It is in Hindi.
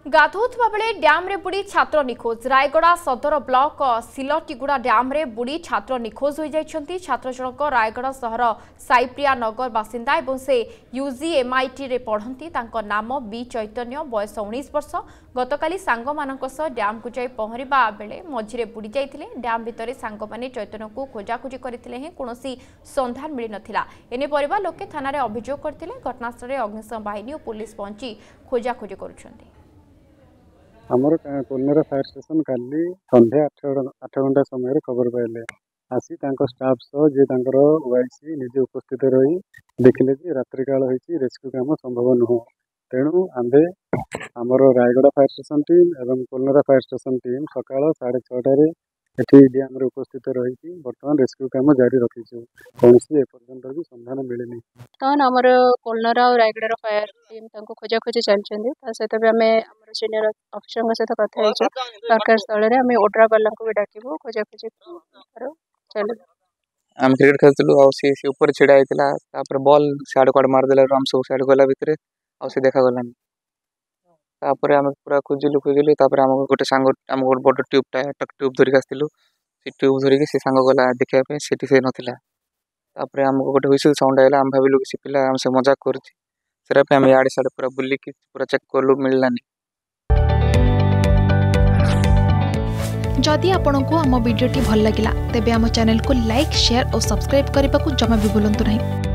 गाधोउथबा बेले डैम रे बुड़ी छात्र निखोज। रायगड़ा सदर ब्लॉक सिलटीगुड़ा डैम रे बुड़ी छात्र निखोज हो जाइछंती। छात्र जनक रायगड़ा सहर साइप्रिया नगर बासिंदा एवं से यूजीएमआईटी रे पढ़ंती। तांको नाम बी चैतन्य, बयस 19 वर्ष। गतकाली सांग मानक सह डैम को जाई पहरिबा बेले मझिरे बुड़ी जाइथिले। डैम भितरे सांग माने चैतन्य को खोजाखोजी करथिले हे कोनोसी संधान मिली नथिला। एने परिवार लोके थाना रे अभियोग करथिले। घटनास्थल रे अग्निशम बाहिनी और पुलिस पहुंची खोजाखोजी करुछंती। आमर कोलनेरा फायर स्टेशन काली संध्या 8 घंटा समय खबर पाइले आसी स्टाफ सह जे वाईसी निजे उपस्थित रही देखिले कि रात्रि काल होती रेस्क्यू काम संभव नुह। तेणु आंबे आमर रायगड़ा फायर स्टेशन टीम एवं कोलनेरा फायर स्टेशन टीम सकाल 6:30 एठी डैम रे उपस्थित रही बर्तमान रेस्क्यू काम जारी रखीछु। कौन एपर्यंत भी संधान मिलेनि। आमर कोलनेरा और रायगड़ा फायर टीम तांको खोजा खोजी चलछन्ती। ता सहित भी आमे आमर सीनियर अफिसर सहित कथा हेछु। सरकार स्थल रे आमे ओड्रा वाला को भी डाकिबो खोजा खोजी करो चलो। हम क्रिकेट खेलतलु आ सी ऊपर छिड़ा आइतला तापर बॉल साइड कोड मार देला हम सब साइड गला भितरे आ से देखा गलानी। तापर हम पूरा खोजिलु तापर हम गोटे सांग हम गोटे बड़ ट्यूब ट्यूब धरिक आस्तिलु। से ट्यूब धरिक से सांग गला देखिया पे सेठी से नथिला। तापर हम गोटे हुइसिल साउंड आइला हम भाबिलु कि से पिला हम से मजाक करछि। सेरा पे हम याड साइड पूरा बुल्ली कि पूरा चेक करलु मिललानी। जदि आपंक आम भिडी भल लगा तेब आम चैनल को लाइक, शेयर और सब्सक्राइब करने को जमा भी भूलु नहीं।